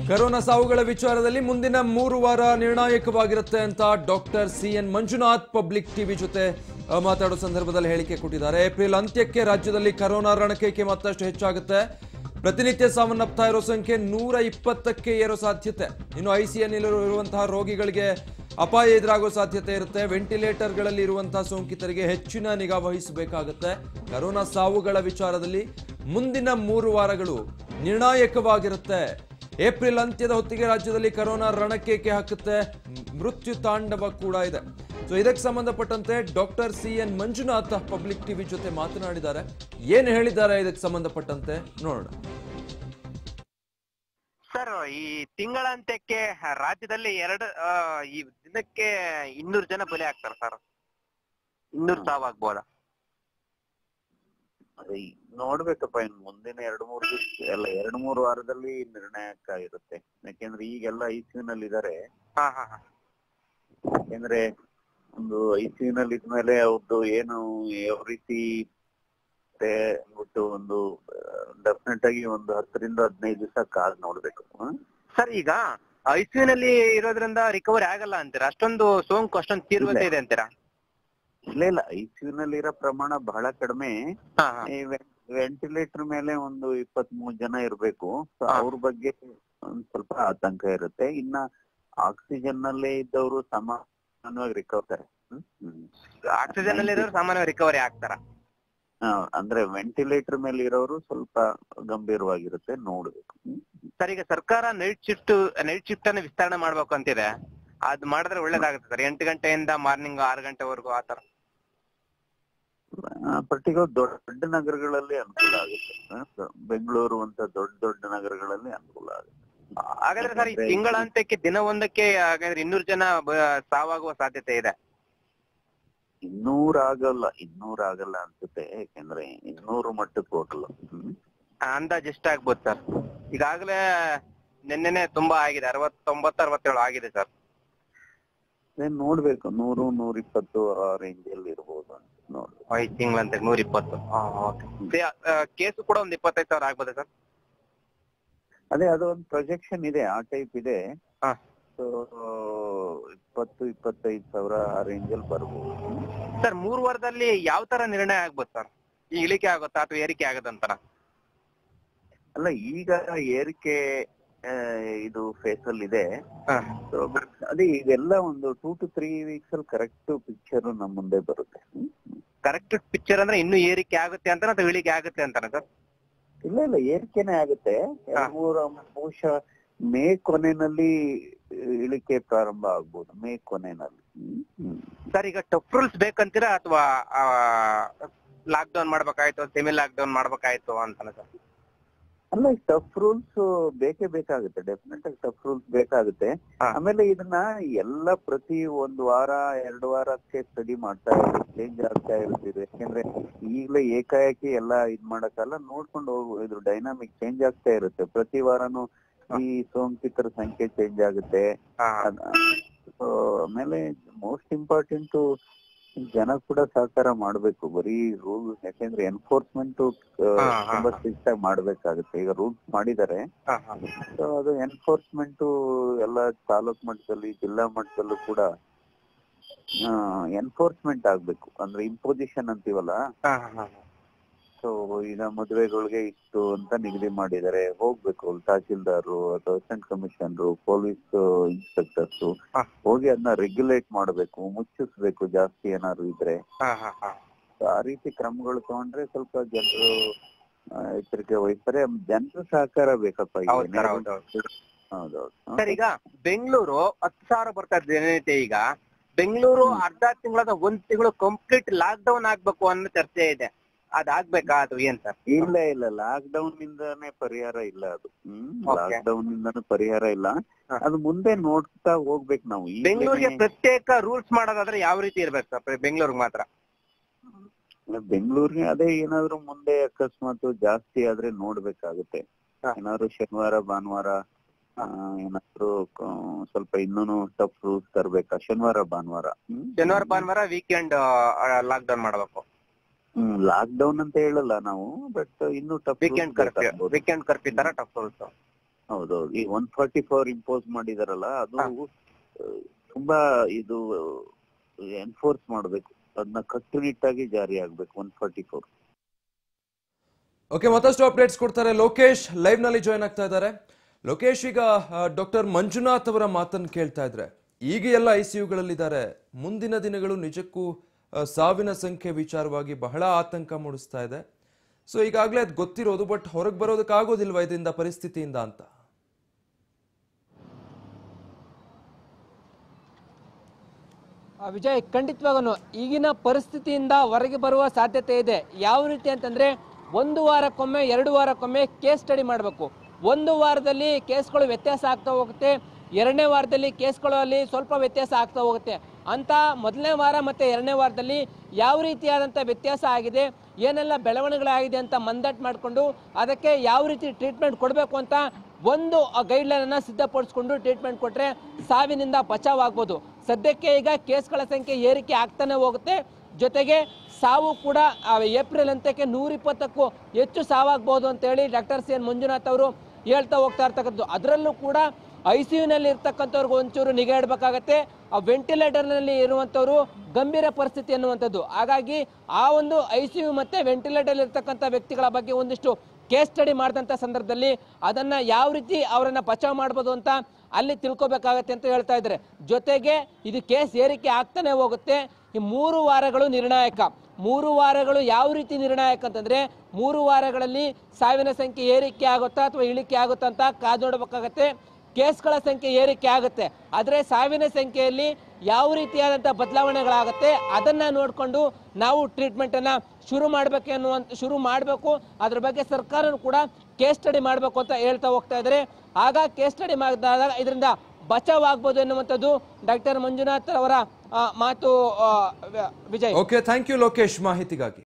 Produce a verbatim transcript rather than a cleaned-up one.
Corona ಸಾವುಗಳ ವಿಚಾರದಲ್ಲಿ ಮುಂದಿನ ಮೂರು ವಾರ ನಿರ್ಣಾಯಕವಾಗಿರುತ್ತೆ ಅಂತ doctor C N Manjunath public TV ಜೊತೆ ಮಾತಾಡೋ ಸಂದರ್ಭದಲ್ಲಿ ಹೇಳಿಕೆ ಕೊಟ್ಟಿದ್ದಾರೆ. ಏಪ್ರಿಲ್ ಅಂತ್ಯಕ್ಕೆ ರಾಜ್ಯದಲ್ಲಿ ಕರೋನಾ ರಣಕೈಕೆ ಮತ್ತಷ್ಟು ಹೆಚ್ಚಾಗುತ್ತೆ. ಪ್ರತಿನಿತ್ಯ ಸಾವನ್ನಪ್ತಾ ಇರೋ ಸಂಖ್ಯೆ ನೂರ ಇಪ್ಪತ್ತಕ್ಕೆ ಏರೋ ಸಾಧ್ಯತೆ. ಇನ್ನು ಐಸಿಯುನಲ್ಲಿರುವಂತಹ ರೋಗಿಗಳಿಗೆ ಅಪಾಯ ಎದುರಾಗೋ ಸಾಧ್ಯತೆ ಇರುತ್ತೆ. ವೆಂಟಿಲೇಟರ್ಗಳಲ್ಲಿ ಇರುವಂತಹ ಸೋಂಕಿತರಿಗೆ ಹೆಚ್ಚಿನ ನಿಗಾ ವಹಿಸಬೇಕಾಗುತ್ತೆ. ಕರೋನಾ ಸಾವುಗಳ ವಿಚಾರದಲ್ಲಿ ಮುಂದಿನ ಮೂರು ವಾರಗಳು ನಿರ್ಣಾಯಕವಾಗಿರುತ್ತೆ. ಏಪ್ರಿಲ್ ಅಂತ್ಯದ ಹೊತ್ತಿಗೆ ರಾಜ್ಯದಲ್ಲಿ ಕರೋನಾ ರಣಕೇಕೆ ಹಾಕುತ್ತೆ. ಮೃತ್ಯು ತಾಂಡವ ಕೂಡ ಇದೆ. ಸೊ ಇದಕ್ಕೆ ಸಂಬಂಧಪಟ್ಟಂತೆ doctor C N Manjunath public TV ಜೊತೆ ಮಾತನಾಡಿದ್ದಾರೆ. ಏನು ಹೇಳಿದ್ದಾರೆ ಇದಕ್ಕೆ ಸಂಬಂಧಪಟ್ಟಂತೆ ನೋಡೋಣ. ಸರ್, ಈ ತಿಂಗಳಂತ್ಯಕ್ಕೆ ರಾಜ್ಯದಲ್ಲಿ ಎರಡು ಈ ದಿನಕ್ಕೆ ಇನ್ನೂರು ಜನ ಬಲಿ ಆಗ್ತಾರೆ ಸರ್. ಇನ್ನೂರು ಸಾವಾಗ್ಬೋದಾ? ಅದೇ ನೋಡ್ಬೇಕಪ್ಪ, ಇನ್ ಮುಂದಿನ ಎರಡು ಮೂರು ದಿವಸ ಎಲ್ಲ ಎರಡು ಮೂರು ವಾರದಲ್ಲಿ ನಿರ್ಣಾಯಕ ಇರುತ್ತೆ. ಯಾಕೆಂದ್ರೆ ಈಗೆಲ್ಲ ಐಸಿಯುನಲ್ಲಿ ಇದಾರೆ. ಯಾಕೆಂದ್ರೆ ಒಂದು ಐಸಿಯುನಲ್ಲಿ ಇದ್ಮೇಲೆ ಅವ್ರದ್ದು ಏನು ಯಾವ ರೀತಿ ಅಂದ್ಬಿಟ್ಟು ಒಂದು ಡೆಫಿನೆಟ್ ಆಗಿ ಒಂದು ಹತ್ತರಿಂದ ಹದಿನೈದು ದಿವಸ ಕಾದ್ ನೋಡ್ಬೇಕು. ಸರ್, ಈಗ ಐಸಿಯುನಲ್ಲಿ ಇರೋದ್ರಿಂದ ರಿಕವರಿ ಆಗಲ್ಲ ಅಂತೀರಾ? ಅಷ್ಟೊಂದು ಸೋಂಕು ಅಷ್ಟೊಂದು ತೀವ್ರತೆ ಇದೆ ಅಂತೀರಾ? ಇಲ್ಲ ಇಲ್ಲ, ಐಸಿಯುನಲ್ಲಿ ಇರೋ ಪ್ರಮಾಣ ಬಹಳ ಕಡಿಮೆ. ವೆಂಟಿಲೇಟರ್ ಮೇಲೆ ಒಂದು ಇಪ್ಪತ್ತ್ ಮೂರು ಜನ ಇರ್ಬೇಕು. ಅವ್ರ ಬಗ್ಗೆ ಒಂದ್ ಸ್ವಲ್ಪ ಆತಂಕ ಇರುತ್ತೆ. ಇನ್ನ ಆಕ್ಸಿಜನ್ ನಲ್ಲೇ ಇದ್ದವರು ಸಾಮಾನ್ಯವಾಗಿ ರಿಕವರಿ ಆಕ್ಸಿಜನ್ ನಲ್ಲಿ ಇರೋರು ಸಾಮಾನ್ಯವಾಗಿ ರಿಕವರಿ ಆಗ್ತಾರ. ಅಂದ್ರೆ ವೆಂಟಿಲೇಟರ್ ಮೇಲೆ ಇರೋರು ಸ್ವಲ್ಪ ಗಂಭೀರವಾಗಿರುತ್ತೆ, ನೋಡ್ಬೇಕು. ಸರ್, ಈಗ ಸರ್ಕಾರ ನೈಟ್ ಶಿಫ್ಟ್ ನೈಟ್ ಶಿಫ್ಟ್ ಅನ್ನ ವಿಸ್ತರಣೆ ಮಾಡ್ಬೇಕು ಅಂತಿದೆ. ಅದ್ ಮಾಡಿದ್ರೆ ಒಳ್ಳೇದಾಗುತ್ತೆ ಸರ್. ಎಂಟು ಗಂಟೆಯಿಂದ ಮಾರ್ನಿಂಗ್ ಆರು ಗಂಟೆವರೆಗೂ ಆತರ ಪರ್ಟಿಕ್ಯುಲರ್ ದೊಡ್ಡ ನಗರಗಳಲ್ಲಿ ಅನುಕೂಲ ಆಗುತ್ತೆ. ಬೆಂಗಳೂರು ಅಂತ ದೊಡ್ಡ ದೊಡ್ಡ ನಗರಗಳಲ್ಲಿ ಅನುಕೂಲ ಆಗುತ್ತೆ. ಹಾಗಾದ್ರೆ ಸರ್, ಈ ತಿಂಗಳಂತ್ಯಕ್ಕೆ ದಿನ ಒಂದಕ್ಕೆ ಹಾಗಾದ್ರೆ ಇನ್ನೂರು ಜನ ಸಾವಾಗುವ ಸಾಧ್ಯತೆ ಇದೆ? ಇನ್ನೂರ ಆಗಲ್ಲ ಇನ್ನೂರ ಆಗಲ್ಲ ಅನ್ಸುತ್ತೆ. ಯಾಕೆಂದ್ರೆ ಇನ್ನೂರು ಮಟ್ಟಕ್ಕೆ ಹೋಗಲ್ಲ. ಅಂದಾಜ್ ಎಷ್ಟಾಗ್ಬೋದು ಸರ್? ಈಗಾಗಲೇ ನಿನ್ನೆನೆ ತುಂಬಾ ಆಗಿದೆ, ಅರವತ್ತೊಂಬತ್ತು ಅರವತ್ತೇಳು ಆಗಿದೆ ಸರ್. ನೋಡ್ಬೇಕು, ನೂರು ನೂರ ಇಪ್ಪತ್ತು ಆ ರೇಂಜ್ ಅಲ್ಲಿ ಇರ್ಬೋದು ಅಂತ ನೋಡ್ಬೇಕು. ಐದು ತಿಂಗಳಂತ ನೂರ ಇಪ್ಪತ್ತು ಕೇಸು ಕೂಡ ಒಂದ್ ಇಪ್ಪತ್ತೈದು ಸಾವಿರ ಆಗ್ಬೋದ ಸರ್? ಅದೇ ಅದೊಂದು ಪ್ರೊಜೆಕ್ಷನ್ ಇದೆ, ಆ ಟೈಪ್ ಇದೆ. ಸೊ ಇಪ್ಪತ್ತು ಇಪ್ಪತ್ತೈದು ಸಾವಿರ ಆ ರೇಂಜ್ ಅಲ್ಲಿ ಬರ್ಬೋದು ಸರ್. ಮೂರು ವಾರದಲ್ಲಿ ಯಾವ ತರ ನಿರ್ಣಯ ಆಗ್ಬೋದು ಸರ್? ಈ ಇಳಿಕೆ ಆಗುತ್ತಾ ಅಥವಾ ಏರಿಕೆ ಆಗದಂತರ? ಅಲ್ಲ, ಈಗ ಏರಿಕೆ ಇದು ಫೇಸ್ ಅಲ್ಲಿ ಇದೆ. ಅದೇ ಇದೆಲ್ಲ ಒಂದು ಟೂ ಟು ತ್ರೀ ವೀಕ್ಸ್ ಅಲ್ಲಿ ಕರೆಕ್ಟ್ ಪಿಕ್ಚರ್ ನಮ್ ಮುಂದೆ ಬರುತ್ತೆ. ಕರೆಕ್ಟ್ ಪಿಕ್ಚರ್ ಅಂದ್ರೆ ಇನ್ನು ಏರಿಕೆ ಆಗುತ್ತೆ ಅಂತ ಅಥವಾ ಇಳಿಕೆ ಆಗುತ್ತೆ ಅಂತಾನೆ ಸರ್? ಇಲ್ಲ ಇಲ್ಲ, ಏರಿಕೆನೆ ಆಗುತ್ತೆ. ಮೂರ ಬಹುಶಃ ಮೇ ಕೊನೆಯಲ್ಲಿ ಇಳಿಕೆ ಪ್ರಾರಂಭ ಆಗ್ಬೋದು. ಮೇ ಕೊನೆಯಲ್ಲಿ. ಸರ್, ಈಗ ಟಫ್ ರೂಲ್ಸ್ ಬೇಕಂತೀರಾ ಅಥವಾ ಲಾಕ್ ಡೌನ್ ಮಾಡ್ಬೇಕಾಯ್ತು, ಸೆಮಿ ಲಾಕ್ ಡೌನ್ ಮಾಡ್ಬೇಕಾಯ್ತು ಅಂತಾನೆ ಸರ್? ಅಲ್ಲ, ಟಫ್ ರೂಲ್ಸ್ ಬೇಕೇ ಬೇಕಾಗುತ್ತೆ. ಡೆಫಿನೆಟ್ ಆಗಿ ಟಫ್ ರೂಲ್ಸ್ ಬೇಕಾಗುತ್ತೆ. ಆಮೇಲೆ ಇದನ್ನ ಎಲ್ಲ ಪ್ರತಿ ಒಂದ್ ವಾರ ಎರಡು ವಾರಕ್ಕೆ ಸ್ಟಡಿ ಮಾಡ್ತಾ ಇರುತ್ತೆ, ಚೇಂಜ್ ಆಗ್ತಾ ಇರ್ತೀವಿ. ಯಾಕೆಂದ್ರೆ ಈಗಲೇ ಏಕಾಏಕಿ ಎಲ್ಲ ಇದ್ ಮಾಡಕ್ಕಲ್ಲ, ನೋಡ್ಕೊಂಡು ಹೋಗು. ಇದು ಡೈನಾಮಿಕ್ ಚೇಂಜ್ ಆಗ್ತಾ ಇರುತ್ತೆ. ಪ್ರತಿ ವಾರನು ಈ ಸೋಂಕಿತರ ಸಂಖ್ಯೆ ಚೇಂಜ್ ಆಗುತ್ತೆ. ಆಮೇಲೆ ಮೋಸ್ಟ್ ಇಂಪಾರ್ಟೆಂಟ್ ಜನ ಕೂಡ ಸಹಕಾರ ಮಾಡ್ಬೇಕು. ಬರೀ ರೂಲ್ಸ್, ಯಾಕೆಂದ್ರೆ ಎನ್ಫೋರ್ಸ್ಮೆಂಟ್ ತುಂಬಾ ಸ್ಟ್ರಿಕ್ಟ್ ಆಗಿ ಮಾಡ್ಬೇಕಾಗುತ್ತೆ. ಈಗ ರೂಲ್ಸ್ ಮಾಡಿದ್ದಾರೆ, ಸೊ ಅದು ಎನ್ಫೋರ್ಸ್ಮೆಂಟ್ ಎಲ್ಲ ತಾಲೂಕ್ ಮಟ್ಟದಲ್ಲಿ ಜಿಲ್ಲಾ ಮಟ್ಟದಲ್ಲೂ ಕೂಡ ಎನ್ಫೋರ್ಸ್ಮೆಂಟ್ ಆಗ್ಬೇಕು. ಅಂದ್ರೆ ಇಂಪೋಸಿಷನ್ ಅಂತೀವಲ್ಲ. ಸೊ ಈಗ ಮದುವೆಗಳಿಗೆ ಇಷ್ಟು ಅಂತ ನಿಗದಿ ಮಾಡಿದ್ದಾರೆ, ಹೋಗ್ಬೇಕು ತಹಸೀಲ್ದಾರು ಅಥವಾ ಅಸಿಸ್ಟೆಂಟ್ ಕಮಿಷನರು, ಪೊಲೀಸ್ ಇನ್ಸ್ಪೆಕ್ಟರ್ಸ್ ಹೋಗಿ ಅದನ್ನ ರೆಗ್ಯುಲೇಟ್ ಮಾಡ್ಬೇಕು, ಮುಚ್ಚಿಸ್ಬೇಕು ಜಾಸ್ತಿ ಏನಾದ್ರು ಇದ್ರೆ. ಆ ರೀತಿ ಕ್ರಮಗಳು ತಗೊಂಡ್ರೆ ಸ್ವಲ್ಪ ಜನರು ಎಚ್ಚರಿಕೆ ವಹಿಸ್ತಾರೆ. ಜನರು ಸಹಕಾರ ಬೇಕಪ್ಪ. ಹೌದೌದು ಸರ್. ಈಗ ಬೆಂಗಳೂರು ಹತ್ತು ಸಾವಿರ ಬರ್ತಾ ದಿನನಿತ್ಯ. ಈಗ ಬೆಂಗಳೂರು ಅರ್ಧ ತಿಂಗಳದ ಒಂದ್ ತಿಂಗಳು ಕಂಪ್ಲೀಟ್ ಲಾಕ್ ಡೌನ್ ಆಗ್ಬೇಕು ಅನ್ನೋ ಚರ್ಚೆ ಇದೆ. ಅದಾಗ್ಬೇಕಾ ಅದು ಏನ್ ಸರ್? ಇಲ್ಲ ಇಲ್ಲ, ಲಾಕ್ ಡೌನ್ ನಿಂದಾನೇ ಪರಿಹಾರ ಇಲ್ಲ ಅದು. ಹ್ಮ್ ಲಾಕ್ ಡೌನ್ ನಿಂದಾನು ಪರಿಹಾರ ಇಲ್ಲ. ಅದು ಮುಂದೆ ನೋಡ್ತಾ ಹೋಗ್ಬೇಕು ನಾವು. ಬೆಂಗಳೂರಿಗೆ ಪ್ರತ್ಯೇಕ ರೂಲ್ಸ್ ಮಾಡೋದಾದ್ರೆ ಯಾವ ರೀತಿ ಇರ್ಬೇಕು ಸರ್ ಬೆಂಗಳೂರಿಗೆ ಮಾತ್ರ? ಬೆಂಗಳೂರಿಗೆ ಅದೇ ಏನಾದ್ರು ಮುಂದೆ ಅಕಸ್ಮಾತ್ ಜಾಸ್ತಿ ಆದ್ರೆ ನೋಡ್ಬೇಕಾಗುತ್ತೆ. ಏನಾದ್ರು ಶನಿವಾರ ಭಾನುವಾರ ಏನಾದ್ರು ಸ್ವಲ್ಪ ಇನ್ನೂನು ಟಫ್ ರೂಲ್ಸ್ ತರ್ಬೇಕಾ? ಶನಿವಾರ ಭಾನುವಾರ ಶನಿವಾರ ಭಾನುವಾರ ವೀಕೆಂಡ್ ಲಾಕ್ ಡೌನ್ ಮಾಡ್ಬೇಕು. ಹ್ಮ್ ಲಾಕ್ ಡೌನ್ ಅಂತ ಹೇಳಲ್ಲ ನಾವು, ಬಟ್ ಇನ್ನು tough weekend curfew weekend curfew ತರ ಟಫ್ ರೂಲ್ಸ್. ಹೌದೌದು. ಈ ಒನ್ ಫಾರ್ಟಿ ಫೋರ್ ಇಂಪೋಸ್ ಮಾಡಿದಾರಲ್ಲ, ಅದು ತುಂಬಾ ಇದು ಎನ್ಫೋರ್ಸ್ ಮಾಡ್ಬೇಕು, ಅದನ್ನ ಕಟ್ಟುನಿಟ್ಟಾಗಿ ಜಾರಿ ಆಗ್ಬೇಕು ಒನ್ ಫಾರ್ಟಿ ಫೋರ್. ಓಕೆ, ಮತ್ತಷ್ಟು ಅಪ್ಡೇಟ್ಸ್ ಕೊಡ್ತಾರೆ ಲೋಕೇಶ್ ಲೈವ್ ನಲ್ಲಿ ಜಾಯ್ನ್ ಆಗ್ತಾ ಇದ್ದಾರೆ. ಲೋಕೇಶ್, ಈಗ ಡಾಕ್ಟರ್ ಮಂಜುನಾಥ್ ಅವರ ಮಾತನ್ನು ಕೇಳ್ತಾ ಇದ್ರೆ ಈಗ ಎಲ್ಲ ಐ ಸಿ ಯುಗಳಲ್ಲಿದ್ದಾರೆ, ಮುಂದಿನ ದಿನಗಳು ನಿಜಕ್ಕೂ ಸಾವಿನ ಸಂಖ್ಯೆ ವಿಚಾರವಾಗಿ ಬಹಳ ಆತಂಕ ಮೂಡಿಸ್ತಾ ಇದೆ. ಸೊ ಈಗಾಗಲೇ ಅದು ಗೊತ್ತಿರೋದು, ಬಟ್ ಹೊರಗೆ ಬರೋದಕ್ಕಾಗೋದಿಲ್ವಾ ಇದರಿಂದ ಪರಿಸ್ಥಿತಿಯಿಂದ ಅಂತ? ವಿಜಯ್, ಖಂಡಿತವಾಗೂ ಈಗಿನ ಪರಿಸ್ಥಿತಿಯಿಂದ ಹೊರಗೆ ಬರುವ ಸಾಧ್ಯತೆ ಇದೆ. ಯಾವ ರೀತಿ ಅಂತಂದ್ರೆ ಒಂದು ವಾರಕ್ಕೊಮ್ಮೆ ಎರಡು ವಾರಕ್ಕೊಮ್ಮೆ ಕೇಸ್ ಸ್ಟಡಿ ಮಾಡಬೇಕು. ಒಂದು ವಾರದಲ್ಲಿ ಕೇಸ್ಗಳು ವ್ಯತ್ಯಾಸ ಆಗ್ತಾ ಹೋಗುತ್ತೆ, ಎರಡನೇ ವಾರದಲ್ಲಿ ಕೇಸ್ಗಳಲ್ಲಿ ಸ್ವಲ್ಪ ವ್ಯತ್ಯಾಸ ಆಗ್ತಾ ಹೋಗುತ್ತೆ ಅಂತ ಮೊದಲನೇ ವಾರ ಮತ್ತು ಎರಡನೇ ವಾರದಲ್ಲಿ ಯಾವ ರೀತಿಯಾದಂಥ ವ್ಯತ್ಯಾಸ ಆಗಿದೆ, ಏನೆಲ್ಲ ಬೆಳವಣಿಗೆಗಳಾಗಿದೆ ಅಂತ ಮಂದಟ್ ಮಾಡಿಕೊಂಡು ಅದಕ್ಕೆ ಯಾವ ರೀತಿ ಟ್ರೀಟ್ಮೆಂಟ್ ಕೊಡಬೇಕು ಅಂತ ಒಂದು ಗೈಡ್ಲೈನನ್ನು ಸಿದ್ಧಪಡಿಸ್ಕೊಂಡು ಟ್ರೀಟ್ಮೆಂಟ್ ಕೊಟ್ಟರೆ ಸಾವಿನಿಂದ ಬಚಾವಾಗ್ಬೋದು. ಸದ್ಯಕ್ಕೆ ಈಗ ಕೇಸ್ಗಳ ಸಂಖ್ಯೆ ಏರಿಕೆ ಆಗ್ತಾನೆ ಹೋಗುತ್ತೆ, ಜೊತೆಗೆ ಸಾವು ಕೂಡ ಏಪ್ರಿಲ್ ಅಂತ್ಯಕ್ಕೆ ನೂರಿಪ್ಪತ್ತಕ್ಕೂ ಹೆಚ್ಚು ಸಾವಾಗ್ಬೋದು ಅಂತೇಳಿ ಡಾಕ್ಟರ್ ಸಿ ಎನ್ ಮಂಜುನಾಥ್ ಅವರು ಹೇಳ್ತಾ ಹೋಗ್ತಾ ಇರ್ತಕ್ಕಂಥದ್ದು. ಅದರಲ್ಲೂ ಕೂಡ ಐ ಸಿ ಯುನಲ್ಲಿ ಇರ್ತಕ್ಕಂಥವ್ರಿಗೆ ಒಂಚೂರು ನಿಗಾ ಇಡಬೇಕಾಗತ್ತೆ. ಆ ವೆಂಟಿಲೇಟರ್ನಲ್ಲಿ ಇರುವಂಥವ್ರು ಗಂಭೀರ ಪರಿಸ್ಥಿತಿ ಅನ್ನುವಂಥದ್ದು. ಹಾಗಾಗಿ ಆ ಒಂದು ಐ ಸಿ ಯು ಮತ್ತು ವೆಂಟಿಲೇಟರ್ ಇರ್ತಕ್ಕಂಥ ವ್ಯಕ್ತಿಗಳ ಬಗ್ಗೆ ಒಂದಿಷ್ಟು ಕೇಸ್ ಸ್ಟಡಿ ಮಾಡಿದಂಥ ಸಂದರ್ಭದಲ್ಲಿ ಅದನ್ನು ಯಾವ ರೀತಿ ಅವರನ್ನು ಬಚಾವ್ ಮಾಡ್ಬೋದು ಅಂತ ಅಲ್ಲಿ ತಿಳ್ಕೊಬೇಕಾಗತ್ತೆ ಅಂತ ಹೇಳ್ತಾ ಇದ್ದಾರೆ. ಜೊತೆಗೆ ಇದು ಕೇಸ್ ಏರಿಕೆ ಆಗ್ತಾನೆ ಹೋಗುತ್ತೆ. ಈ ಮೂರು ವಾರಗಳು ನಿರ್ಣಾಯಕ. ಮೂರು ವಾರಗಳು ಯಾವ ರೀತಿ ನಿರ್ಣಾಯಕ ಅಂತಂದರೆ ಮೂರು ವಾರಗಳಲ್ಲಿ ಸಾವಿನ ಸಂಖ್ಯೆ ಏರಿಕೆ ಆಗುತ್ತಾ ಅಥವಾ ಇಳಿಕೆ ಆಗುತ್ತಾ ಅಂತ ಕಾದು ನೋಡಬೇಕಾಗತ್ತೆ. ಕೇಸ್ಗಳ ಸಂಖ್ಯೆ ಏರಿಕೆ ಆಗುತ್ತೆ, ಆದರೆ ಸಾವಿನ ಸಂಖ್ಯೆಯಲ್ಲಿ ಯಾವ ರೀತಿಯಾದಂಥ ಬದಲಾವಣೆಗಳಾಗುತ್ತೆ ಅದನ್ನು ನೋಡಿಕೊಂಡು ನಾವು ಟ್ರೀಟ್ಮೆಂಟನ್ನು ಶುರು ಮಾಡಬೇಕು ಅನ್ನುವಂಥ ಶುರು ಮಾಡಬೇಕು. ಅದ್ರ ಬಗ್ಗೆ ಸರ್ಕಾರನೂ ಕೂಡ ಕೇಸ್ ಸ್ಟಡಿ ಮಾಡಬೇಕು ಅಂತ ಹೇಳ್ತಾ ಹೋಗ್ತಾ ಇದ್ದಾರೆ. ಆಗ ಕೇಸ್ ಸ್ಟಡಿ ಮಾಡಿದಾಗ ಇದರಿಂದ ಬಚಾವ್ ಆಗ್ಬೋದು ಎನ್ನುವಂಥದ್ದು ಡಾಕ್ಟರ್ ಮಂಜುನಾಥ್ ಅವರ ಮಾತು. Vijay, okay, thank you Lokesh ಮಾಹಿತಿಗಾಗಿ.